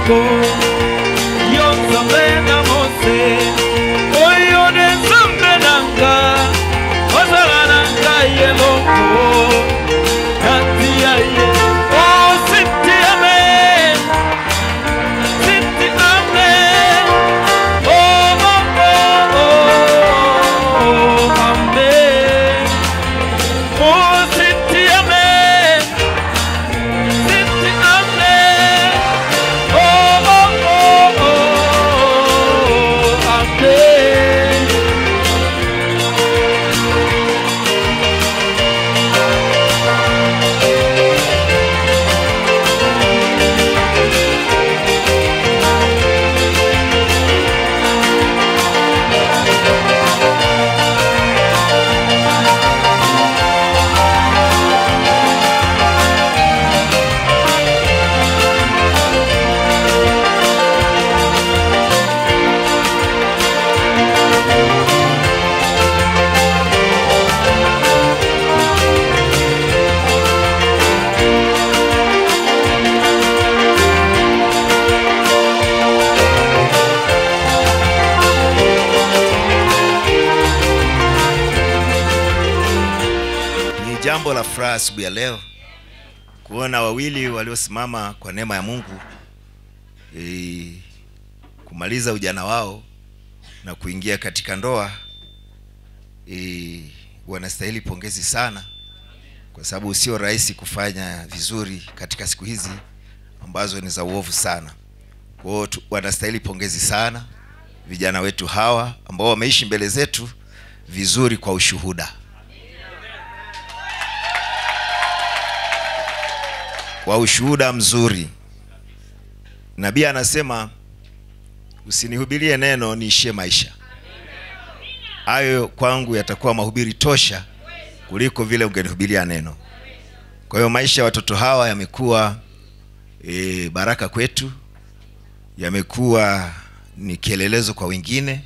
yeloko yo nzambe na mose oyo de nzambe nanga ozala nanga yeloko kati ya ye o siti amen siti amen oh oh oh oh amen oh siti amen siti amen oh oh oh oh amen. Jambo la furaha asubuhi ya leo kuona wawili waliosimama kwa neema ya Mungu kumaliza ujana wao na kuingia katika ndoa. Wanastahili pongezi sana, kwa sababu sio rahisi kufanya vizuri katika siku hizi ambazo ni za uovu sana. Kwa hiyo wanastahili pongezi sana vijana wetu hawa ambao wameishi mbele zetu vizuri kwa ushuhuda. Kwa ushuhuda mzuri. Nabii anasema usinihubirie neno niishie maisha. Hayo kwangu yatakuwa mahubiri tosha kuliko vile ungenihubiria neno. Kwa hiyo maisha ya watoto hawa yamekuwa baraka kwetu, yamekuwa ni kielelezo kwa wengine.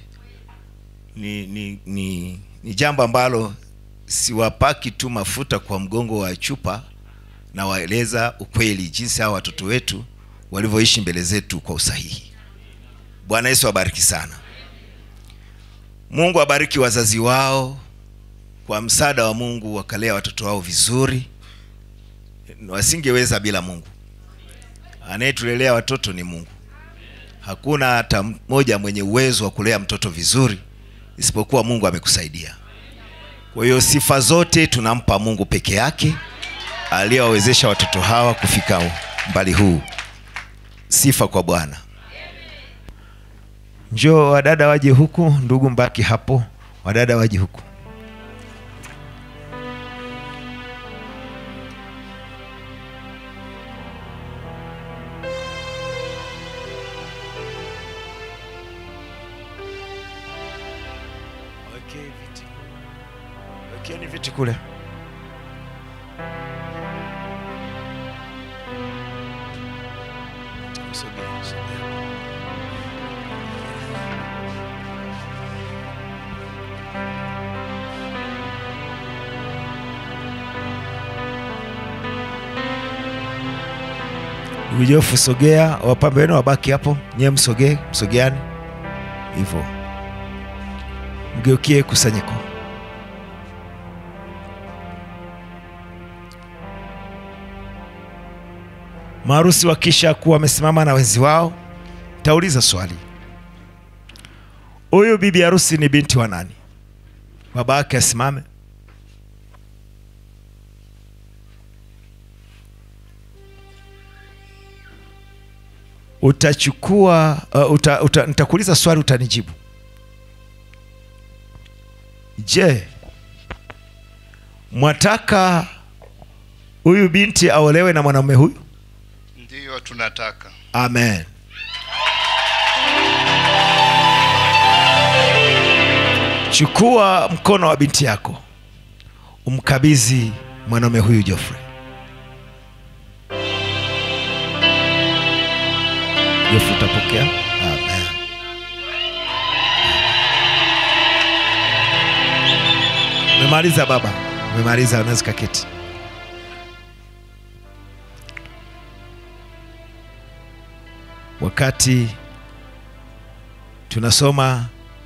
Ni jambo ambalo siwapaki tu mafuta kwa mgongo wa chupa, na waeleza ukweli jinsi hao watoto wetu walivyoishi mbele zetu kwa usahihi. Bwana Yesu abariki sana. Mungu abariki wazazi wao, kwa msaada wa Mungu wakalea watoto wao vizuri. Wasingeweza bila Mungu. Anayetulelea watoto ni Mungu. Hakuna hata mmoja mwenye uwezo wa kulea mtoto vizuri isipokuwa Mungu amekusaidia. Kwa hiyo sifa zote tunampa Mungu peke yake, aliyewawezesha watoto hawa kufika mbali huu. Sifa kwa Bwana. Njoo wadada waje huku, ndugu mbaki hapo, wadada waje huku. Okay, ni viti kule. Ujofu sogea, wapambe wenu wabaki hapo, nye msogeane. Hivyo. Mgeukie kusanyiko. Maharusi wakisha kuwa wamesimama na wenzi wao, tauliza swali. Huyu bibi harusi ni binti wa nani? Baba yake asimame. Utachukua nitakuuliza swali, utanijibu. Je, mwataka huyu binti aolewe na mwanamume huyu? Ndiyo tunataka. Amen. Chukua mkono wa binti yako, umkabidhi mwanamume huyu Geoffrey. Geoffrey utapokea? Amen. Umemaliza baba? Umemaliza, unaweza kuketi. wakati tunasoma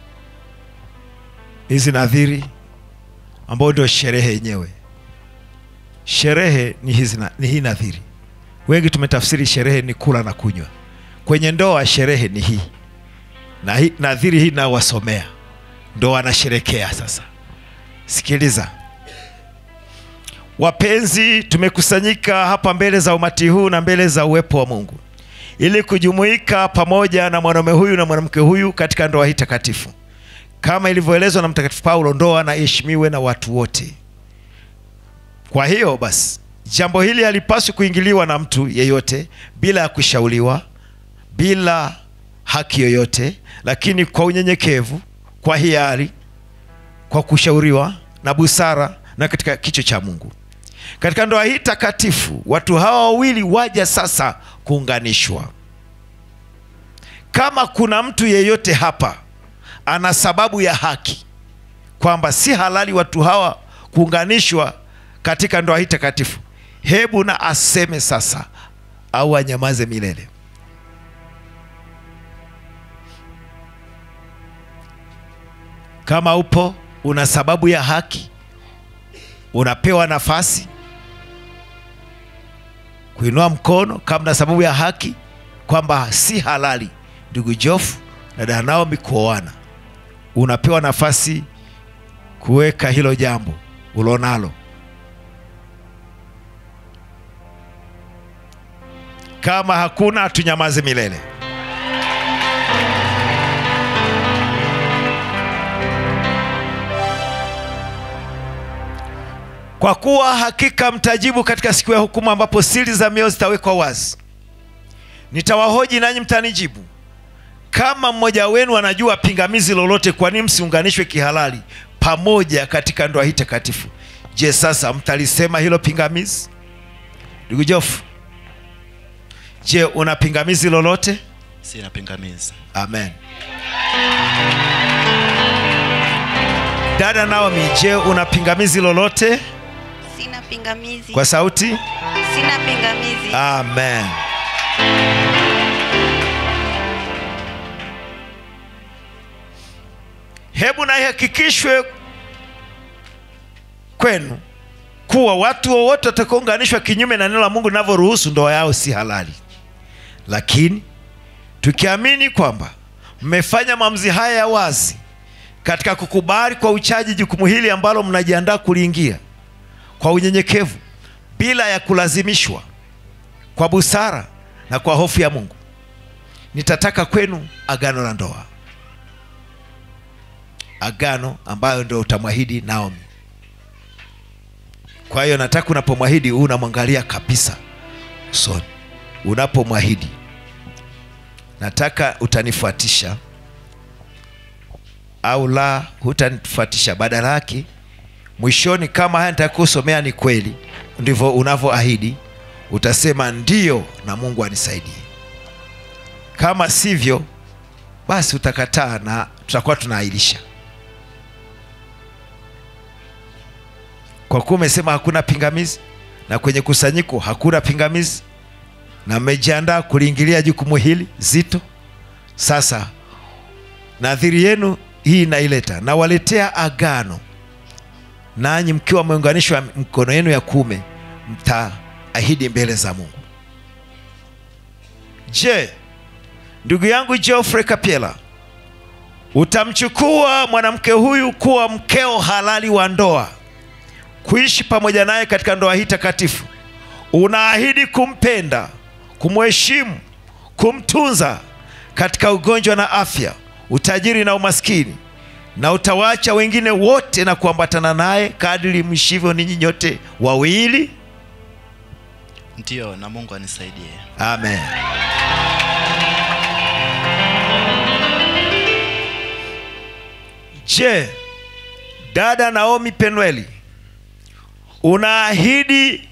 hizi nadhiri ambao ndio sherehe yenyewe. Sherehe ni hii nadhiri. Wengi tumetafsiri sherehe ni kula na kunywa. Kwenye ndoa sherehe ni hii. Na hii nadhiri hii na wasomea ndio wanasherekea sasa. Sikiliza. Wapenzi, tumekusanyika hapa mbele za umati huu na mbele za uwepo wa Mungu ili kujumuika pamoja na mwanamume huyu na mwanamke huyu katika ndoa hii takatifu. Kama ilivyoelezwa na Mtakatifu Paulo, ndoa na iheshimiwe na watu wote. Kwa hiyo basi, jambo hili halipaswi kuingiliwa na mtu yeyote bila ya kushauriwa, bila haki yoyote, lakini kwa unyenyekevu, kwa hiari, kwa kushauriwa na busara na katika kicho cha Mungu. Katika ndoa hii takatifu, watu hawa wawili waja sasa kuunganishwa. Kama kuna mtu yeyote hapa ana sababu ya haki kwamba si halali watu hawa kuunganishwa katika ndoa hii takatifu, hebu na aseme sasa au anyamaze milele. Kama upo una sababu ya haki, unapewa nafasi kuinua mkono kama na sababu ya haki kwamba si halali ndugu Jofu na dada Naomi kuoana. Unapewa nafasi kuweka hilo jambo ulonalo. Kama hakuna, tunyamaze milele. Kwa kuwa hakika mtajibu katika siku ya hukumu, ambapo siri za mioyo zitawekwa wazi. Nitawahoji nanyi mtanijibu. Kama mmoja wenu anajua pingamizi lolote, kwa nini msiunganishwe kihalali pamoja katika ndoa hii takatifu? Je, sasa mtalisema hilo pingamizi? Ndugu Jofu, je, una pingamizi lolote? Sina pingamizi. Amen. Dada Naomi, je, una pingamizi lolote? Sina pingamizi. Kwa sauti? Sina pingamizi. Amen. Hebu na ihakikishwe kwenu kuwa watu wowote watakaounganishwa kinyume na neno la Mungu linavyoruhusu, ndoa yao si halali. Lakini tukiamini kwamba mmefanya maamuzi haya ya wazi katika kukubali kwa uchaji jukumu hili ambalo mnajiandaa kuliingia kwa unyenyekevu, bila ya kulazimishwa, kwa busara na kwa hofu ya Mungu, nitataka kwenu agano la ndoa. Agano ambayo ndio utamwahidi Naomi. Kwa hiyo nataka unapomwahidi unamwangalia kabisa usoni. Unapomwahidi, nataka utanifuatisha au la hutanifuatisha. Badala yake mwishoni, kama haya nitakusomea ni kweli, ndivyo unavyoahidi, utasema ndio na Mungu anisaidie. Kama sivyo, basi utakataa na tutakuwa tunaahirisha. Kwa kuwa umesema hakuna pingamizi na kwenye kusanyiko hakuna pingamizi na mmejiandaa kuliingilia jukumu hili zito, sasa nadhiri yenu hii naileta, na waletea agano, nanyi mkiwa mmeunganishwa mkono yenu ya kuume mtaahidi mbele za Mungu. Je, ndugu yangu Geoffrey Kapiela, utamchukua mwanamke huyu kuwa mkeo halali wa ndoa, kuishi pamoja naye katika ndoa hii takatifu? Unaahidi kumpenda, kumheshimu, kumtunza katika ugonjwa na afya, utajiri na umaskini, na utawaacha wengine wote na kuambatana naye kadiri mshivyo ninyi nyote wawili? Ndio, na Mungu anisaidie. Amen. Je, dada Naomi Penweli, unaahidi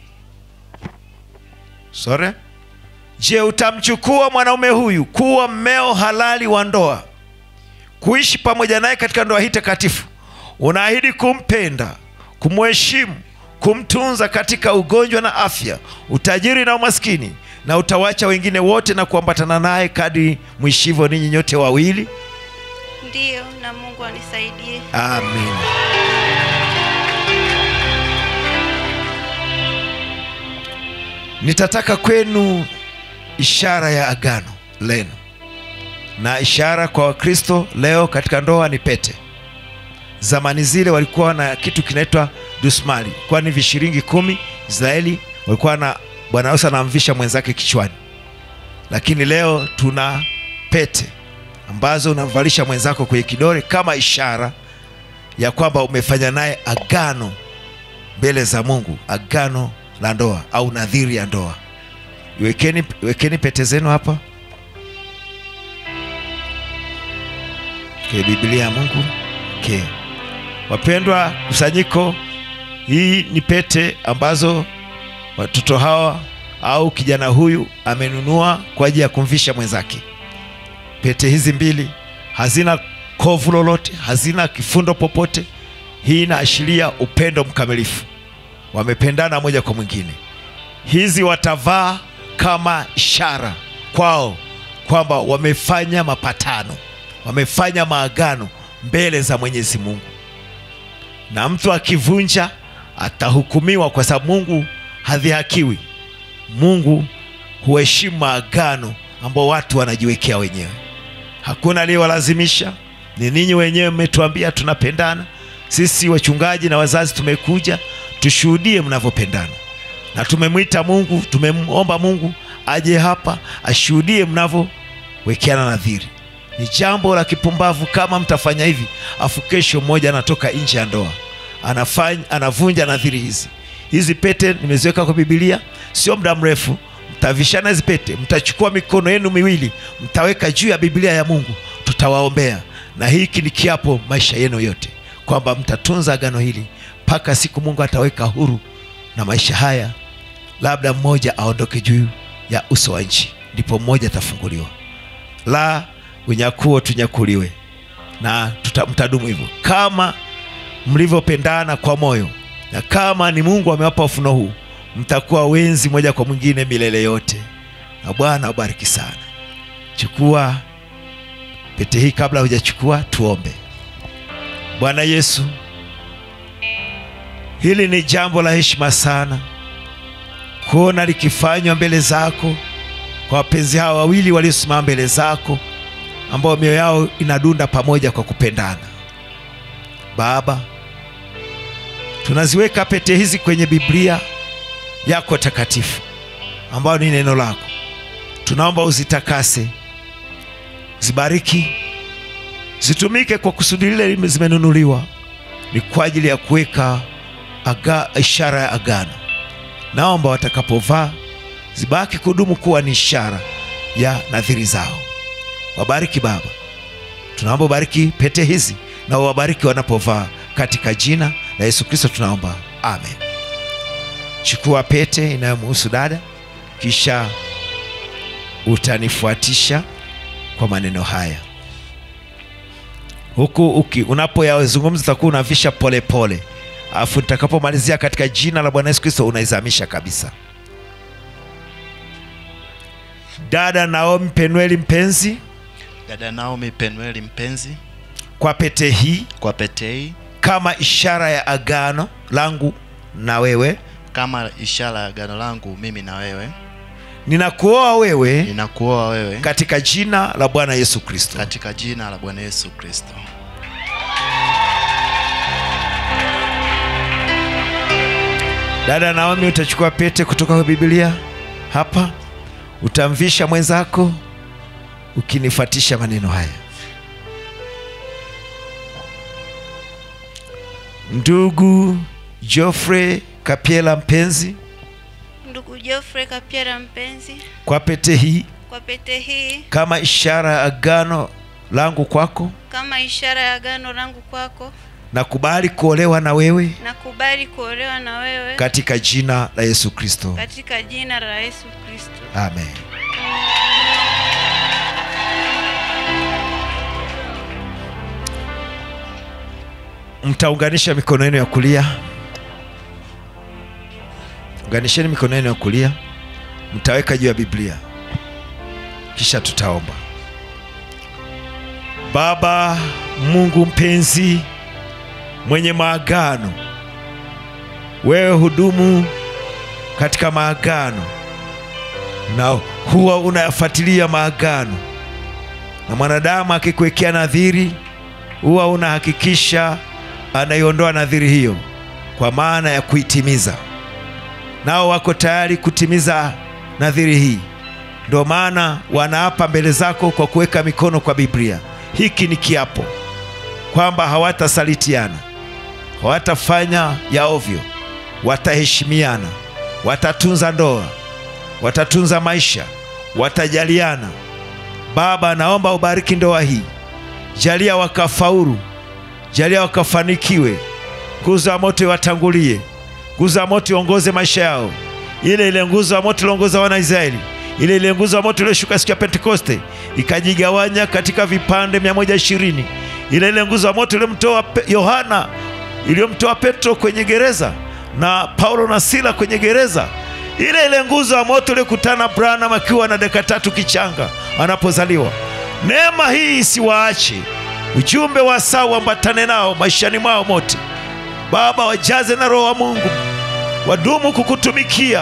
je, utamchukua mwanaume huyu kuwa mmeo halali wa ndoa, kuishi pamoja naye katika ndoa hii takatifu? Unaahidi kumpenda, kumheshimu, kumtunza katika ugonjwa na afya, utajiri na umaskini, na utawacha wengine wote na kuambatana naye kadri mwishivyo ninyi nyote wawili? Ndiyo, na Mungu anisaidie. Amen. Nitataka kwenu ishara ya agano lenu, na ishara kwa Wakristo leo katika ndoa ni pete. Zamani zile walikuwa na kitu kinaitwa dusmali, kwa ni vishiringi 10. Israeli walikuwa na bwana harusi anamvisha mwenzake kichwani, lakini leo tuna pete ambazo unamvalisha mwenzako kwenye kidole kama ishara ya kwamba umefanya naye agano mbele za Mungu, agano la ndoa au nadhiri ya ndoa. Wekeni pete zenu hapa. Biblia ya Mungu. Wapendwa kusanyiko, hii ni pete ambazo watoto hawa au kijana huyu amenunua kwa ajili ya kumvisha mwenzake. Pete hizi mbili hazina kovu lolote, hazina kifundo popote. Hii inaashiria upendo mkamilifu, wamependana moja kwa mwingine. Hizi watavaa kama ishara kwao kwamba wamefanya mapatano, wamefanya maagano mbele za Mwenyezi Mungu, na mtu akivunja atahukumiwa, kwa sababu Mungu hadhihakiwi. Mungu huheshimu maagano ambao watu wanajiwekea wenyewe. Hakuna aliyewalazimisha, ni ninyi wenyewe mmetuambia tunapendana. Sisi wachungaji na wazazi tumekuja tushuhudie mnavyopendana, na tumemwita Mungu, tumemomba Mungu aje hapa ashuhudie mnavyowekeana nadhiri. Ni jambo la kipumbavu kama mtafanya hivi afu kesho mmoja anatoka nje ya ndoa anavunja nadhiri hizi. Hizi pete nimeziweka kwa Biblia, sio muda mrefu mtavishana hizi pete, mtachukua mikono yenu miwili mtaweka juu ya Biblia ya Mungu, tutawaombea, na hiki ni kiapo maisha yenu yote kwamba mtatunza agano hili mpaka siku Mungu ataweka huru na maisha haya, labda mmoja aondoke juu ya uso wa nchi, ndipo mmoja atafunguliwa. La unyakuo tunyakuliwe, na mtadumu hivyo kama mlivyopendana kwa moyo, na kama ni Mungu amewapa ufunuo huu, mtakuwa wenzi moja kwa mwingine milele yote. Na Bwana abariki sana. Chukua pete hii. Kabla hujachukua tuombe. Bwana Yesu, hili ni jambo la heshima sana kuona likifanywa mbele zako kwa wapenzi hawa wawili waliosimama mbele zako, ambao mioyo yao inadunda pamoja kwa kupendana. Baba, tunaziweka pete hizi kwenye Biblia yako takatifu ambao ni neno lako. Tunaomba uzitakase, zibariki, zitumike kwa kusudi lile zimenunuliwa, ni kwa ajili ya kuweka ishara ya agano. Naomba watakapovaa zibaki kudumu kuwa ni ishara ya nadhiri zao. Wabariki Baba, tunaomba bariki pete hizi na wabariki wanapovaa, katika jina la Yesu Kristo tunaomba, amen. Chukua pete inayomhusu dada, kisha utanifuatisha kwa maneno haya. Huku unapoyazungumza utakuwa unavisha pole pole, afu nitakapomalizia katika jina la Bwana Yesu Kristo unaizamisha kabisa. Dada Naomi Penueli mpenzi, Dada Naomi Penueli mpenzi, kwa pete hii kama ishara ya agano langu na wewe, kama ishara ya agano langu mimi na wewe, ninakuoa wewe katika jina la Bwana Yesu Kristo. Katika jina la Bwana Yesu Kristo. Dada Naomi, utachukua pete kutoka kwa Biblia hapa, utamvisha mwenzako ukinifuatisha maneno haya. Ndugu Geoffrey Kapiela mpenzi, Ndugu Geoffrey Kapiela mpenzi, kwa pete hii kama ishara ya agano langu kwako, nakubali kuolewa na wewe, katika jina la Yesu Kristo. Amen. Mtaunganisha mikono yenu ya kulia. Unganisheni mikono yenu ya kulia. mtaweka juu ya Biblia, kisha tutaomba. Baba Mungu mpenzi, mwenye maagano, wewe hudumu katika maagano na huwa unayafuatilia maagano, na mwanadamu akikuwekea nadhiri huwa unahakikisha anaiondoa nadhiri hiyo kwa maana ya kuitimiza. Nao wako tayari kutimiza nadhiri hii, ndio maana wanaapa mbele zako kwa kuweka mikono kwa Biblia. Hiki ni kiapo kwamba hawatasalitiana, hawatafanya ya ovyo, wataheshimiana, watatunza ndoa, watatunza maisha, watajaliana. Baba, naomba ubariki ndoa hii, jalia wakafaulu, jalia wakafanikiwe. Nguzo ya moto iwatangulie, nguzo ya moto iongoze maisha yao. Ile nguzo ya moto iliongoza wana Israeli, ile nguzo ya moto iliyoshuka siku ya Pentekoste ikajigawanya katika vipande 120. Ile nguzo ya moto iliyomtoa Yohana, iliyomtoa Petro kwenye gereza na Paulo na Sila kwenye gereza. Ile nguzo ya moto iliyokutana Branham akiwa na dakika 3 kichanga anapozaliwa. Neema hii isiwaache, ujumbe wa sawa ambatane nao maishani mwao mote. Baba, wajaze na Roho wa Mungu, wadumu kukutumikia.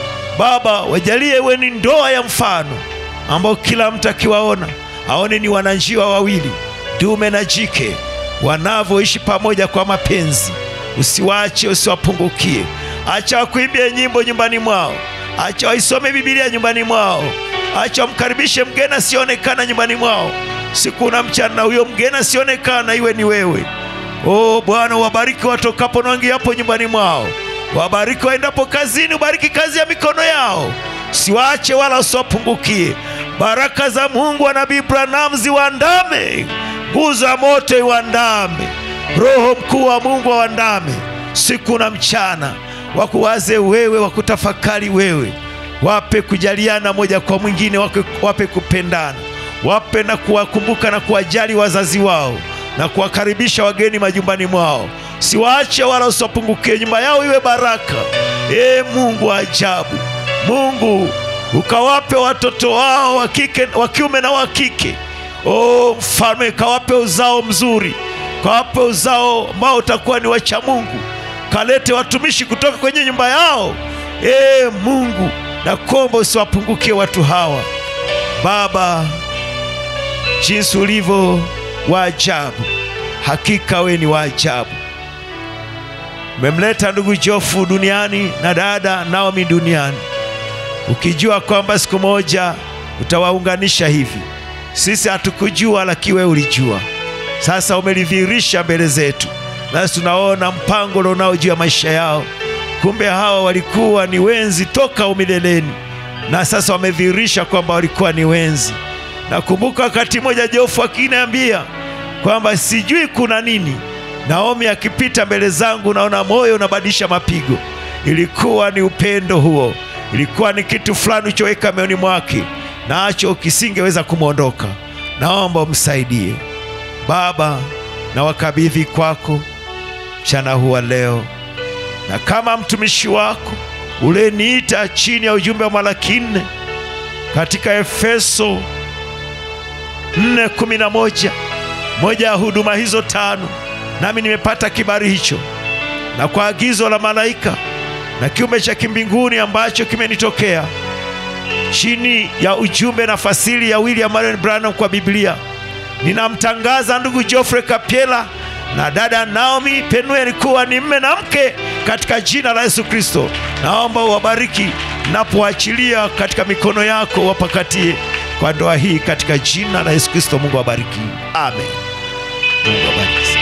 Baba, wajalie iwe ni ndoa ya mfano ambao kila mtu akiwaona aone ni wananjiwa wawili, dume na jike, wanavyoishi pamoja kwa mapenzi. Usiwaache, usiwapungukie. Acha wakuimbie nyimbo nyumbani mwao, acha waisome Biblia nyumbani mwao, acha wamkaribishe mgeni asionekana nyumbani mwao siku na mchana, huyo mgeni asionekana iwe ni wewe. Oh Bwana, wabariki watokapo na waingiapo nyumbani mwao, wabariki waendapo kazini, ubariki kazi ya mikono yao, siwaache wala usiwapungukie. Baraka za Mungu wa Nabii Branham ziwaandame, nguzo ya moto iwaandame, Roho mkuu wa Mungu waandame siku na mchana, wakuwaze wewe, wakutafakari wewe. Wape kujaliana moja kwa mwingine, wape kupendana, wape na kuwakumbuka na kuwajali wazazi wao na kuwakaribisha wageni majumbani mwao. Siwaache wala usiwapungukie, nyumba yao iwe baraka. Mungu wa ajabu, Mungu ukawape watoto wao wa kiume na wa kike. Mfalme, kawape uzao mzuri, kawape uzao ambao utakuwa ni wacha Mungu. Kalete watumishi kutoka kwenye nyumba yao. Mungu, nakuomba usiwapungukie watu hawa. Baba, jinsi ulivyo wa ajabu, hakika we ni wa ajabu. Umemleta ndugu Jofu duniani na dada Naomi duniani, ukijua kwamba siku moja utawaunganisha hivi. Sisi hatukujua, lakini wewe ulijua. Sasa umelidhihirisha mbele zetu, nasi tunaona mpango unao juu ya maisha yao. Kumbe hawa walikuwa ni wenzi toka umileleni, na sasa wamedhihirisha kwamba walikuwa ni wenzi. Nakumbuka wakati mmoja Jofu akiniambia kwamba sijui kuna nini, Naomi akipita mbele zangu naona moyo unabadilisha mapigo. Ilikuwa ni upendo huo, ilikuwa ni kitu fulani ulichoweka moyoni mwake, nacho kisingeweza kumwondoka. Naomba umsaidie Baba, na wakabidhi kwako mchana huwa leo. Na kama mtumishi wako uleniita chini ya ujumbe wa Malaki 4 katika Efeso 4:11, moja ya huduma hizo 5, nami nimepata kibali hicho, na kwa agizo la malaika na kiumbe cha kimbinguni ambacho kimenitokea chini ya ujumbe na fasili ya William Marion Branham kwa Biblia, ninamtangaza ndugu Geoffrey Kapiela na dada Naomi Penwell kuwa ni mme na mke katika jina la Yesu Kristo. Naomba uwabariki napoachilia katika mikono yako, wapakatie kwa ndoa hii katika jina la Yesu Kristo. Mungu awabariki. Amen. Mungu awabariki.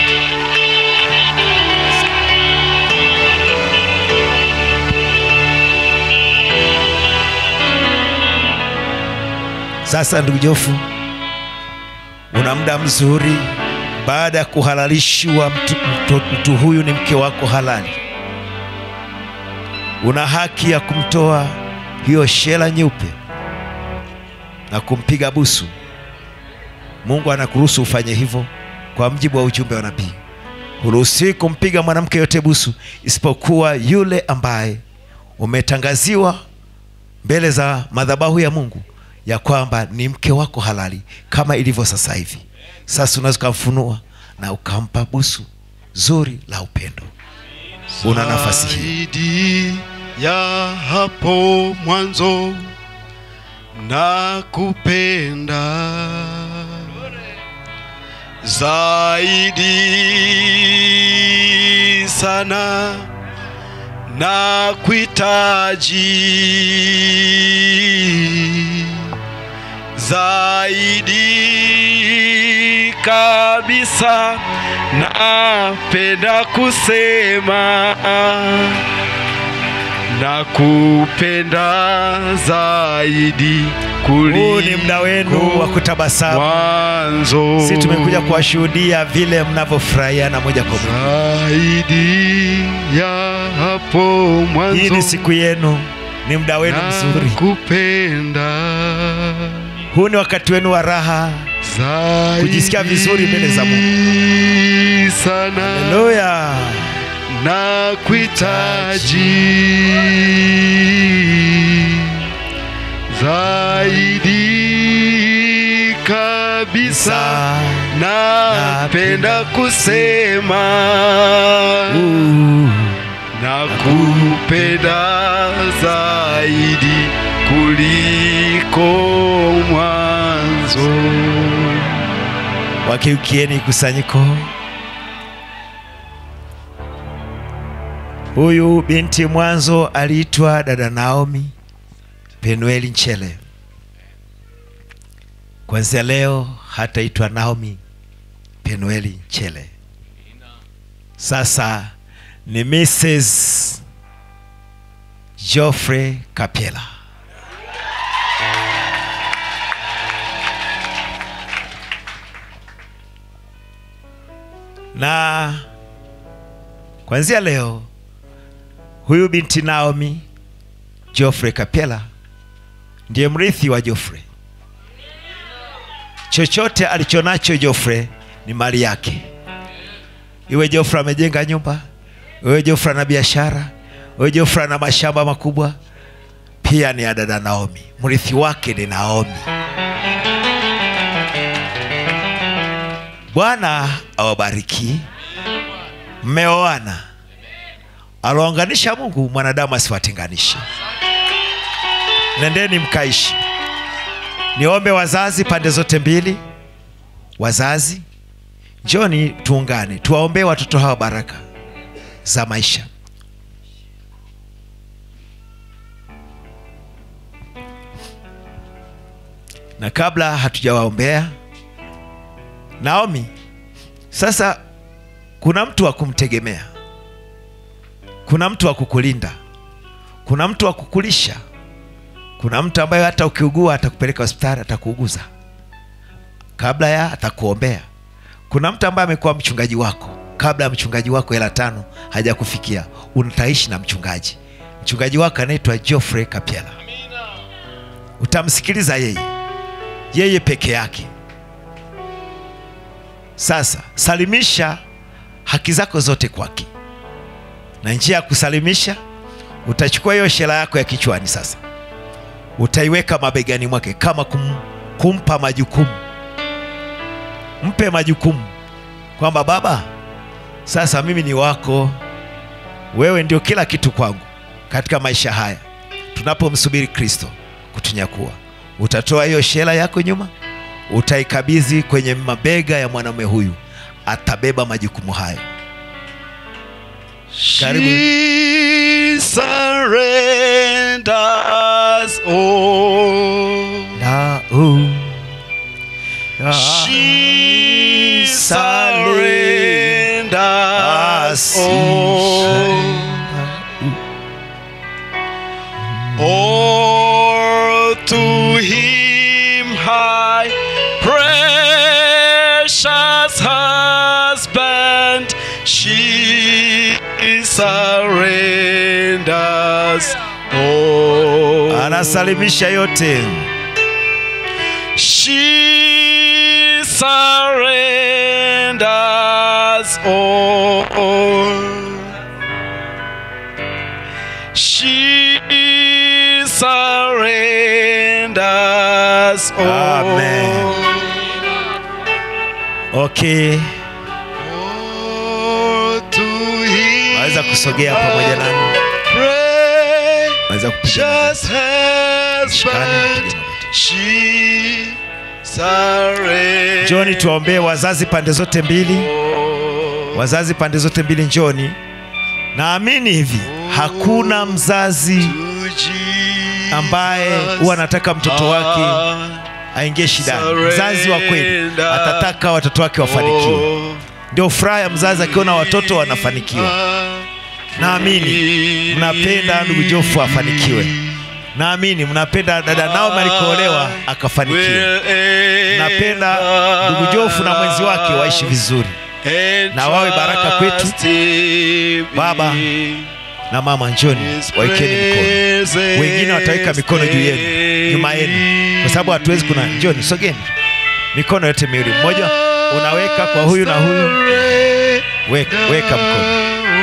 Sasa ndugu Jofu, una muda mzuri baada ya kuhalalishwa mtu huyu ni mke wako halali. Una haki ya kumtoa hiyo shela nyeupe na kumpiga busu. Mungu anakuruhusu ufanye hivyo kwa mjibu wa ujumbe wa nabii. Huruhusi kumpiga mwanamke yote busu isipokuwa yule ambaye umetangaziwa mbele za madhabahu ya Mungu ya kwamba ni mke wako halali kama ilivyo sasa hivi. Sasa unaweza kumfunua na ukampa busu zuri la upendo. Una nafasi hii. Zaidi ya hapo mwanzo na kupenda zaidi sana na kuhitaji zaidi kabisa, napenda kusema na kupenda zaidi kuliko Huu ni muda wenu wa kutabasamu. mwanzo. Sisi tumekuja kuwashuhudia vile mnavyofurahiana moja kwa moja. Zaidi ya hapo mwanzo. Hii ni siku yenu, ni muda wenu mzuri. Kupenda Huu ni wakati wenu wa raha, kujisikia vizuri mbele za Mungu sana. Haleluya. Na kuhitaji zaidi kabisa, napenda kusema na kupenda zaidi kuliko mwanzo. Wakiukieni kusanyiko. Huyu binti mwanzo aliitwa dada Naomi Penueli Nchele. Kwanzia leo hataitwa Naomi Penueli Nchele. Sasa ni Mrs. Geoffrey Kapela. Na kwanzia leo huyu binti Naomi Geoffrey Kapela ndiye mrithi wa Geoffrey. Chochote alichonacho Geoffrey ni mali yake. Iwe Geoffrey amejenga nyumba, iwe Geoffrey na biashara, iwe Geoffrey na mashamba makubwa, pia ni ya dada Naomi. Mrithi wake ni Naomi. Bwana awabariki. Mmeoana. Alounganisha Mungu, mwanadamu asiwatenganishe. Nendeni mkaishi. Niombe wazazi pande zote mbili. Wazazi, njoni tuungane, tuwaombee watoto hawa baraka za maisha. Na kabla hatujawaombea Naomi, sasa kuna mtu wa kumtegemea. Kuna mtu wa kukulinda. Kuna mtu wa kukulisha. Kuna mtu ambaye hata ukiugua atakupeleka hospitali, atakuuguza. Kabla ya atakuombea. Kuna mtu ambaye amekuwa mchungaji wako. Kabla ya mchungaji wako hela 5 hajakufikia, unataishi na mchungaji. Mchungaji wako anaitwa Geoffrey Kapela. Utamsikiliza yeye peke yake. Sasa salimisha haki zako zote kwake. Na njia ya kusalimisha, utachukua hiyo shela yako ya kichwani sasa, utaiweka mabegani mwake kama kumpa majukumu. Mpe majukumu kwamba baba, sasa mimi ni wako, wewe ndio kila kitu kwangu katika maisha haya. Tunapomsubiri Kristo kutunyakua, utatoa hiyo shela yako nyuma, utaikabidhi kwenye mabega ya mwanamume huyu, atabeba majukumu hayo. Karibu. She surrenders all. She surrenders all to him, high precious husband. She surrenders all. Anasalimisha yote. She surrenders all. She surrenders us all. Amen. Okay, Oh, to him naweza kusogea pamoja nami, naweza kupiga precious Shikani, husband, piga magoti. she surrendered. Njoni tuwaombee wazazi pande zote mbili. Wazazi pande zote mbili njoni. Naamini hivi, hakuna mzazi ambaye huwa anataka mtoto wake aingie shidani. Mzazi wa kweli atataka watoto wake wafanikiwe. Ndio furaha ya mzazi akiona watoto wanafanikiwa. Naamini mnapenda ndugu Jofu afanikiwe. Naamini mnapenda dada Naomi alikoolewa akafanikiwe. Mnapenda ndugu Jofu na mwenzi wake waishi vizuri na wawe baraka kwetu. Baba na mama, njoni waekeni mikono. Wengine wataweka mikono juu yenu, nyuma yenu, kwa sababu hatuwezi. Kuna njoni, sogeni mikono yote miwili, mmoja unaweka kwa huyu na huyu, weka mkono.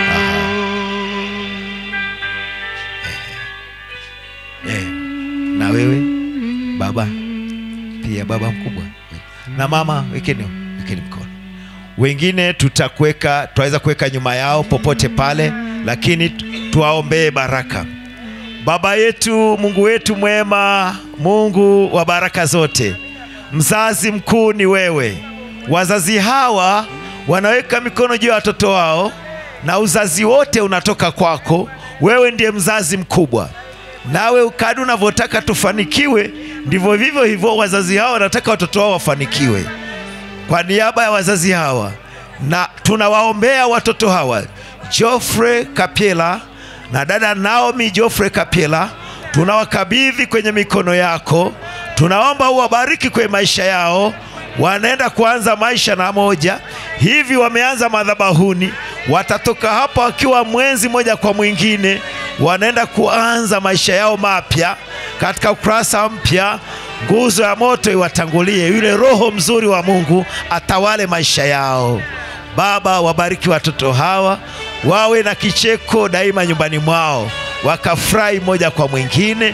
Na wewe baba pia, baba mkubwa na mama, wekeni mkono. Wengine tutaweza kuweka nyuma yao popote pale, lakini tuwaombee baraka. Baba yetu, Mungu wetu mwema, Mungu wa baraka zote, mzazi mkuu ni wewe. Wazazi hawa wanaweka mikono juu ya watoto wao, na uzazi wote unatoka kwako. Wewe ndiye mzazi mkubwa, nawe kadri unavyotaka tufanikiwe, ndivyo vivyo hivyo wazazi hawa wanataka watoto wao wafanikiwe. Kwa niaba ya wazazi hawa, na tunawaombea watoto hawa, Geoffrey Kapiela na dada Naomi Geoffrey Kapiela, tunawakabidhi kwenye mikono yako. Tunaomba uwabariki kwenye maisha yao. Wanaenda kuanza maisha na moja hivi, wameanza madhabahuni, watatoka hapa wakiwa mwenzi moja kwa mwingine, wanaenda kuanza maisha yao mapya katika ukurasa mpya. Nguzo ya moto iwatangulie, yule roho mzuri wa Mungu atawale maisha yao. Baba, wabariki watoto hawa, wawe na kicheko daima nyumbani mwao, wakafurahi moja kwa mwingine,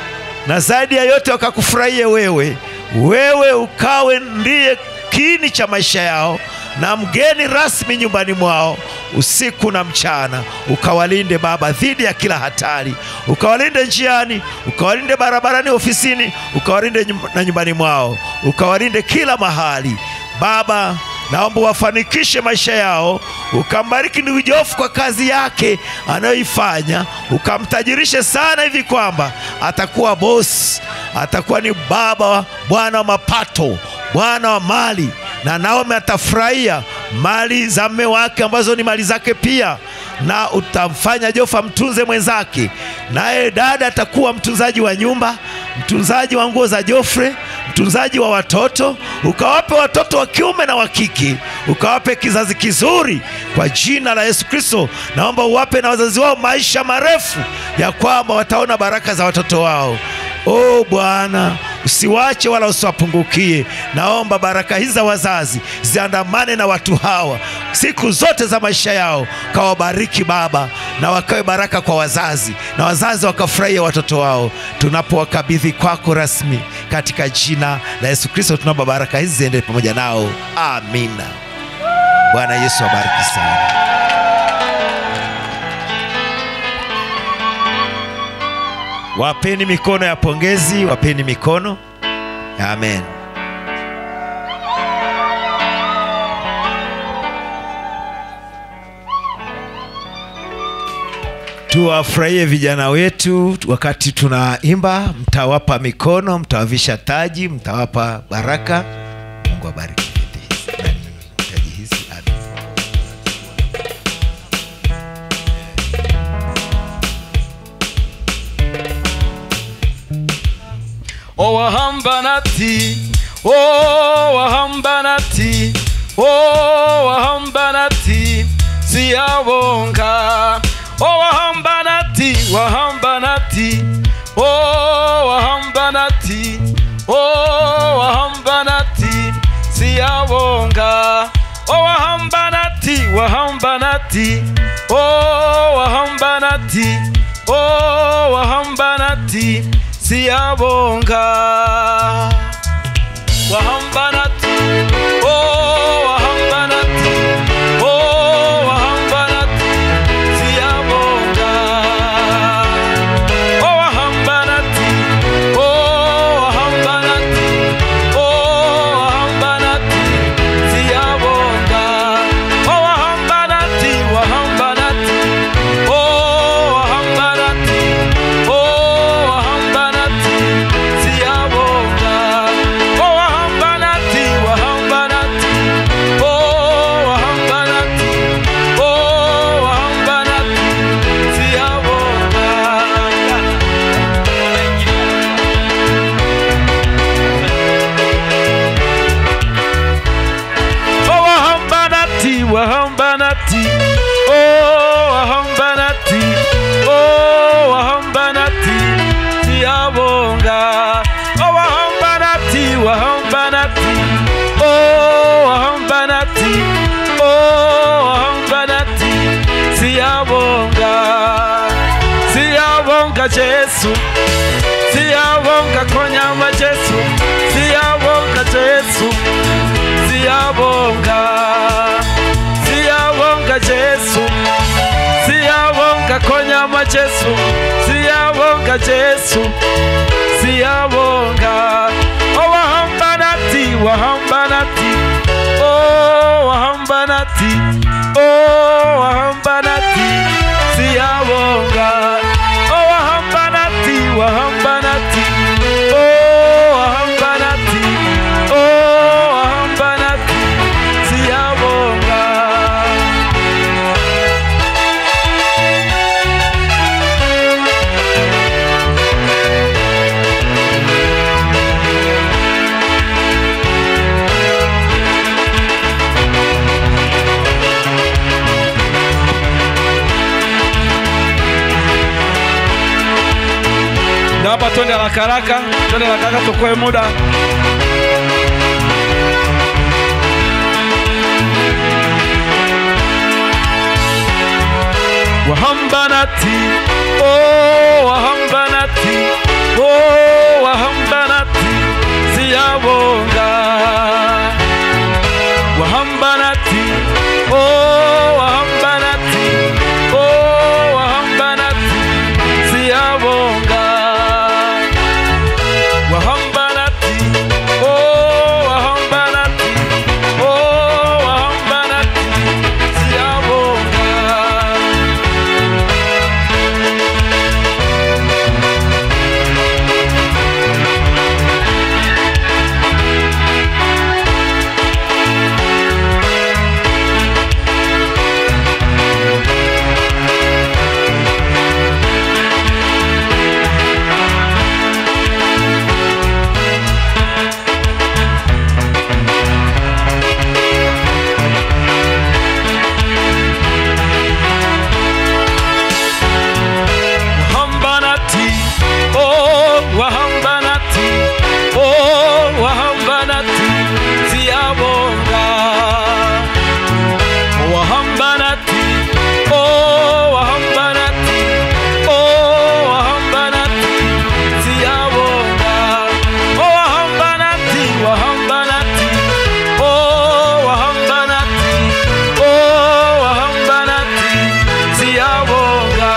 na zaidi ya yote wakakufurahie wewe. Wewe ukawe ndiye kiini cha maisha yao na mgeni rasmi nyumbani mwao usiku na mchana. Ukawalinde Baba dhidi ya kila hatari, ukawalinde njiani, ukawalinde barabarani, ofisini, ukawalinde na nyumbani mwao, ukawalinde kila mahali. Baba, naomba wafanikishe maisha yao, ukambariki ndugu Jofu kwa kazi yake anayoifanya, ukamtajirishe sana hivi kwamba atakuwa boss, atakuwa ni baba, bwana wa mapato, bwana wa mali, na Naomi atafurahia mali za mume wake ambazo ni mali zake pia, na utamfanya Jofu mtunze mwenzake, naye dada atakuwa mtunzaji wa nyumba, mtunzaji wa nguo za Geoffrey, mtunzaji wa watoto. Ukawape watoto wa kiume na wa kike, ukawape kizazi kizuri kwa jina la Yesu Kristo. Naomba uwape na wazazi wao maisha marefu, ya kwamba wataona baraka za watoto wao. O Bwana, usiwache wala usiwapungukie. Naomba baraka hizi za wazazi ziandamane na watu hawa siku zote za maisha yao. Kawabariki Baba, na wakawe baraka kwa wazazi, na wazazi wakafurahia watoto wao. Tunapowakabidhi kwako rasmi katika jina la Yesu Kristo, tunaomba baraka hizi ziende pamoja nao. Amina. Bwana Yesu abariki sana. Wapeni mikono ya pongezi, wapeni mikono. Amen. Tuwafurahie vijana wetu wakati tunaimba. Mtawapa mikono, mtawavisha taji, mtawapa baraka. Mungu abariki taji hizi. Amen. O wahambanati, o wahambanati, o wahambanati, siyabonga. O wahambanati, wahambanati, o wahambanati, o wahambanati, siyabonga. O wahambanati, wahambanati, o wahambanati, o wahambanati, siyabonga. Wahamba nati, oh wahamba nati, oh wahamba nati, siyabonga. Oh wahamba nati, oh wahamba nati, oh wahamba nati, siyabonga. Oh wahamba nati, wahamba nati, oh wahamba nati, oh wahamba nati, siyabonga. Oh wahamba nati, wahamba nati, oh wahamba nati, oh wahamba nati, siyabonga. Oh wahamba nati, wahamba nati, oh wahamba nati, oh wahamba nati, siyabonga. Oh wahamba nati, wahamba nati, oh wahamba nati, oh wahamba nati, siyabonga. Siyabonga Yesu, siyabonga konyama Yesu, siyabonga Yesu, siyabonga. Siyabonga Yesu, siyabonga konyama Yesu, siyabonga Yesu, siyabonga. Oh wahamba nati, wahamba nati, oh wahamba nati, oh wahamba nati, siyabonga. Oh wahamba nati, wahamba nati, oh wahamba nati, oh wahamba nati, siyabonga. Na hapa twende haraka haraka, twende haraka haraka tukoe muda. Wahamba nati, oh wahamba nati, oh wahamba nati, siyabonga. Wahamba nati, oh wahamba nati, oh wahamba nati, siyabonga. Wahamba nati, oh wahamba nati, oh wahamba nati, siyabonga. Wahamba nati, oh wahamba nati, oh wahamba nati, siyabonga. Wahamba nati, oh wahamba nati, oh wahamba nati, siyabonga. Oh wahamba nati, wahamba nati, oh wahamba nati, oh wahamba nati, siyabonga.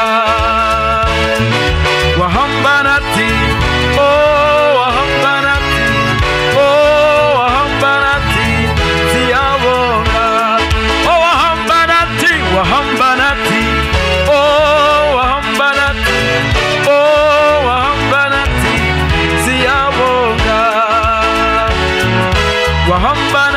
Wahamba nati, oh wahamba nati, oh wahamba nati, siyabonga. Oh wahamba nati, wahamba nati, oh wahamba nati, oh wahamba nati, siyabonga. Wahamba